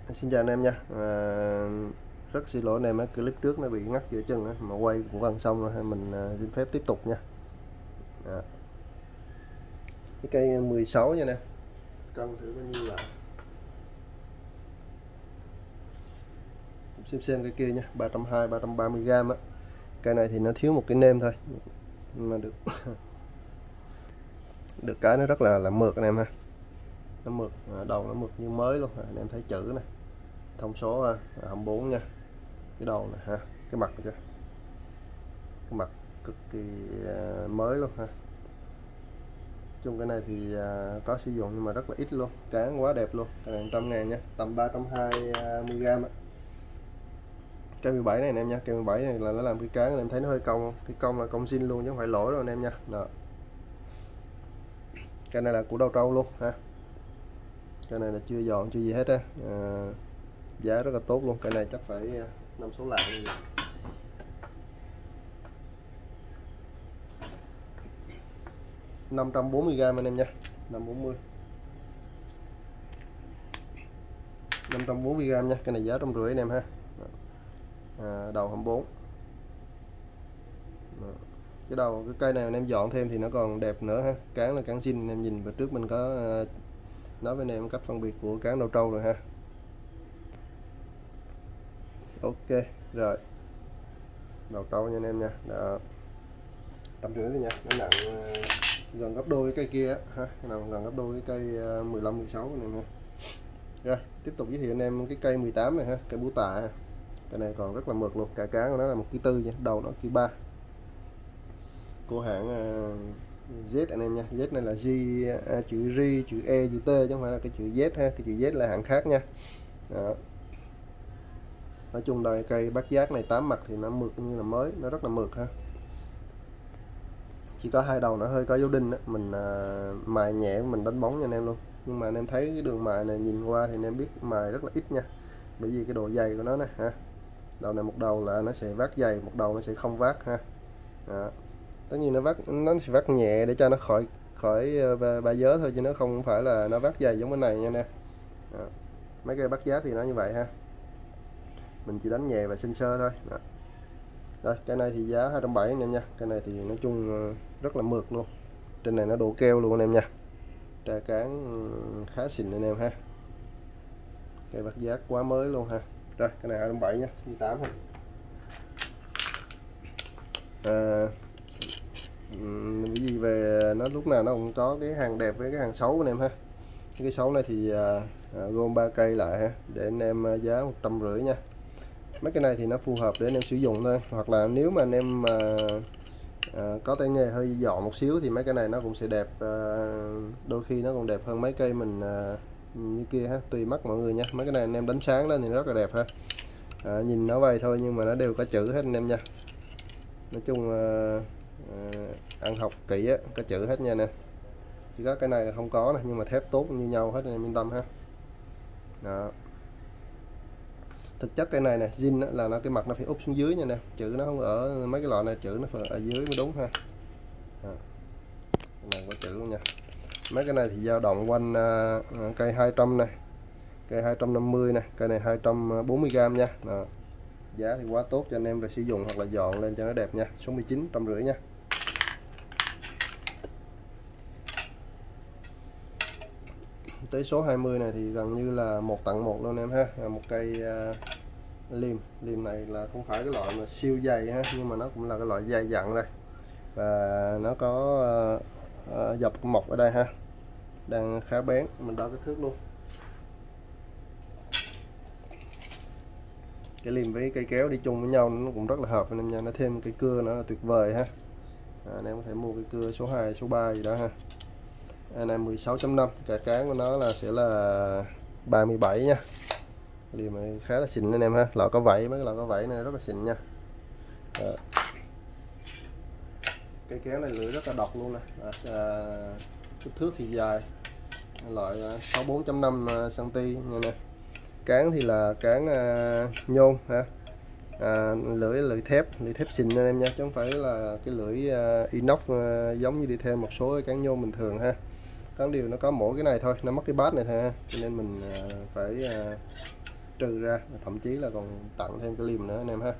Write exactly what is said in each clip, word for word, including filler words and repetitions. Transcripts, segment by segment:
Xin chào anh em nha. À, rất xin lỗi anh em á, clip trước nó bị ngắt giữa chân á, mà quay cũng gần xong rồi, mình à, xin phép tiếp tục nha. Đó. Cái cây mười sáu nha nè, cân thử bao nhiêu là xem xem cái kia nha, ba trăm hai mươi ba trăm ba mươi gram á. Cây này thì nó thiếu một cái nêm thôi, nhưng mà được được cái nó rất là là mượt anh em ha. Nó mượt, đầu nó mượt như mới luôn. Anh em thấy chữ nè, thông số hai mươi bốn nha, cái đầu nè ha, cái mặt kìa, cái mặt cực kỳ mới luôn ha. Chung cái này thì à, có sử dụng nhưng mà rất là ít luôn, cán quá đẹp luôn. Cái này trăm ngàn nha, tầm ba trăm hai mươi gram á. Cây mười bảy này anh em nha, cây mười bảy này là nó làm cái cán anh em thấy nó hơi cong không? Cái cong là cong zin luôn chứ không phải lỗi đâu anh em nha. Đó. Cây này là của đầu trâu luôn ha. Cây này là chưa dọn chưa gì hết á. À, giá rất là tốt luôn, cây này chắc phải năm số lạng gì. năm trăm bốn mươi gram anh em nha, năm trăm bốn mươi năm trăm bốn mươi gram nha. Cái này giá trăm rưỡi anh em ha. À, đầu hai mươi bốn. Cái đầu cái cây này anh em dọn thêm thì nó còn đẹp nữa ha. Cán là cán zin, anh em nhìn vừa trước mình có uh, nói với anh em cách phân biệt của cán đầu trâu rồi ha. Ok rồi, đầu trâu nha anh em nha. Đó, trăm rưỡi thôi nha, nó nặng uh, gần gấp đôi cái cây kia ha, nào gần gấp đôi cái cây uh, mười lăm mười sáu này nha. Rồi tiếp tục giới thiệu anh em cái cây mười tám này ha, cây bú tạ. Cái này còn rất là mượt luôn, cả cán của nó là một ký tư nha, đầu nó ký ba, của hãng uh, Z anh em nha. Z này là G, uh, chữ R, chữ E, chữ T chứ không phải là cái chữ Z ha, cái chữ Z là hãng khác nha. Đó. Nói chung đây cây bát giác này tám mặt thì nó mượt như là mới, nó rất là mượt ha. Chỉ có hai đầu nó hơi có dấu đinh đó. Mình uh, mài nhẹ mình đánh bóng nha anh em luôn, nhưng mà anh em thấy cái đường mài này nhìn qua thì anh em biết mài rất là ít nha, bởi vì cái độ dày của nó nè ha. Đầu này một đầu là nó sẽ vác dày, một đầu nó sẽ không vác ha. Đó. Tất nhiên nó vác, nó sẽ vác nhẹ để cho nó khỏi khỏi ba dớ thôi, chứ nó không phải là nó vác dày giống cái này nha nè. Đó. Mấy cây bắt giá thì nó như vậy ha, mình chỉ đánh nhẹ và sinh sơ thôi. Đó. Rồi cái này thì giá hai trăm bảy mươi anh em nha. Cái này thì nói chung rất là mượt luôn, trên này nó đổ keo luôn anh em nha, trà cán khá xịn anh em ha. Cây bắt giác quá mới luôn ha. Rồi cái này hai trăm bảy mươi nha, mười tám ha. À, cái gì về nó lúc nào nó cũng có cái hàng đẹp với cái hàng xấu anh em ha. Cái xấu này thì à, gom ba cây lại ha, để anh em giá một trăm rưỡi nha. Mấy cái này thì nó phù hợp để anh em sử dụng thôi, hoặc là nếu mà anh em mà à, có tay nghề hơi dọn một xíu thì mấy cái này nó cũng sẽ đẹp, à, đôi khi nó còn đẹp hơn mấy cây mình à, như kia ha, tùy mắt mọi người nha. Mấy cái này anh em đánh sáng lên thì rất là đẹp ha. À, nhìn nó vậy thôi nhưng mà nó đều có chữ hết anh em nha. Nói chung à, à, ăn học kỹ á, có chữ hết nha nè. Chỉ có cái này là không có nè, nhưng mà thép tốt như nhau hết anh em yên tâm ha. Đó. Thực chất cái này nè zin là nó cái mặt nó phải úp xuống dưới nha nè, chữ nó không ở mấy cái loại này, chữ nó phải ở dưới mới đúng ha. Đó. Cái này có chữ luôn nha. Mấy cái này thì dao động quanh uh, cây hai trăm này, cây hai trăm năm mươi này, cây này hai trăm bốn mươi gram nha. Đó. Giá thì quá tốt cho anh em để sử dụng hoặc là dọn lên cho nó đẹp nha. Số mười chín, trăm rưỡi nha. Tới số hai mươi này thì gần như là một tặng một luôn em ha. Một cây uh, liềm liềm này là không phải cái loại mà siêu dày ha, nhưng mà nó cũng là cái loại dày dặn đây, và nó có uh, uh, dọc mọc ở đây ha, đang khá bén. Mình đo kích thước luôn. Cái liềm với cây kéo đi chung với nhau nó cũng rất là hợp anh em nha, nó thêm cây cưa nữa là tuyệt vời ha. À, anh em có thể mua cây cưa số hai số ba gì đó ha. Anh em mười sáu chấm năm, cả cán của nó là sẽ là ba mươi bảy nha. Liềm này khá là xịn anh em ha, loại có vảy, mấy cái loại có vảy này rất là xịn nha. À. Cây kéo này lưỡi rất là độc luôn nè. À, kích thước thì dài, loại sáu mươi bốn chấm năm xăng ti nha nè. Cán thì là cán uh, nhôm ha. À, lưỡi lưỡi thép, lưỡi thép xịn anh em nha, chứ không phải là cái lưỡi uh, inox uh, giống như đi theo một số cái cán nhôm bình thường ha. Có điều nó có mỗi cái này thôi, nó mất cái bát này thôi ha, cho nên mình uh, phải uh, trừ ra, thậm chí là còn tặng thêm cái liềm nữa anh em ha.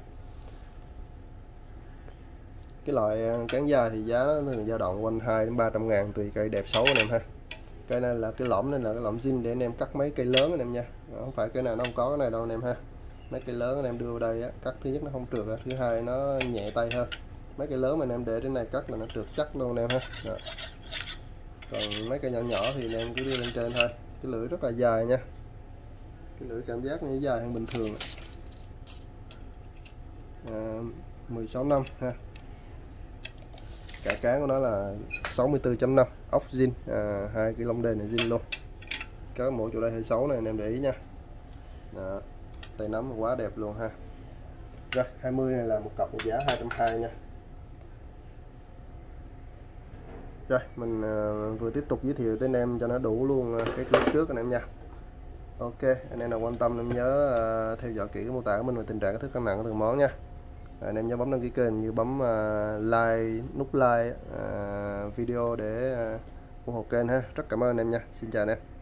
Cái loại cán da thì giá nó thường dao động quanh hai đến ba trăm ngàn tùy cây đẹp xấu anh em ha. Cây này là cái lõm, nên là cái lõm zin để anh em cắt mấy cây lớn anh em nha, không phải cái nào nó không có cái này đâu anh em ha. Mấy cây lớn anh em đưa vào đây á, cắt thứ nhất nó không trượt, thứ hai nó nhẹ tay hơn. Mấy cây lớn mà anh em để trên này cắt là nó trượt chắc luôn anh em ha. Đó. Còn mấy cây nhỏ nhỏ thì anh em cứ đưa lên trên thôi. Cái lưỡi rất là dài nha, cái lưỡi cảm giác như dài hơn bình thường. À, mười sáu năm ha. Cả cán của nó là sáu mươi tư chấm năm, ốc zin, à, hai cái lông đền này zin luôn. Cái mũi chỗ đây hơi xấu này anh em để ý nha. Đó. Tay nắm quá đẹp luôn ha. Rồi hai mươi này là một cặp giá hai trăm hai mươi nha. Rồi mình uh, vừa tiếp tục giới thiệu tới anh em cho nó đủ luôn uh, cái clip trước anh em nha. Ok, anh em nào quan tâm em nhớ uh, theo dõi kỹ cái mô tả của mình về tình trạng các thức cân nặng của từng món nha. À, anh em nhớ bấm đăng ký kênh, như bấm uh, like, nút like uh, video để uh, ủng hộ kênh ha. Rất cảm ơn anh em nha. Xin chào anh em.